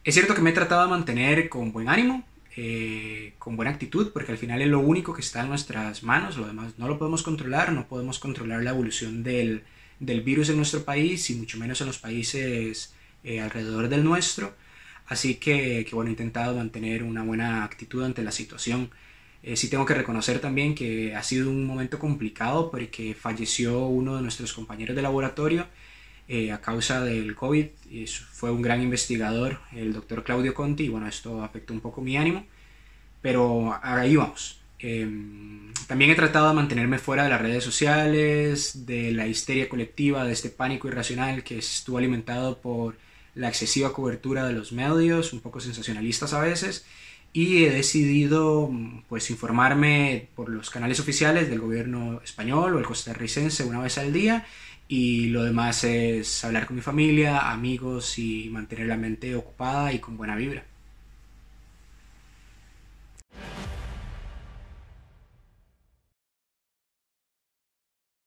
Es cierto que me he tratado de mantener con buen ánimo, con buena actitud, porque al final es lo único que está en nuestras manos, lo demás no lo podemos controlar, no podemos controlar la evolución del virus en nuestro país y mucho menos en los países alrededor del nuestro. Así que bueno, he intentado mantener una buena actitud ante la situación. Sí tengo que reconocer también que ha sido un momento complicado porque falleció uno de nuestros compañeros de laboratorio a causa del COVID. Y fue un gran investigador, el doctor Claudio Conti, y bueno, esto afectó un poco mi ánimo, pero ahí vamos. También he tratado de mantenerme fuera de las redes sociales, de la histeria colectiva, de este pánico irracional que estuvo alimentado por la excesiva cobertura de los medios, un poco sensacionalistas a veces, y he decidido pues informarme por los canales oficiales del gobierno español o el costarricense una vez al día, y lo demás es hablar con mi familia, amigos y mantener la mente ocupada y con buena vibra.